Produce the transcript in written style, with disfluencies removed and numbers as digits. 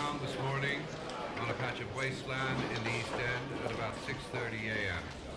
found this morning on a patch of wasteland in the East End at about 6:30 a.m.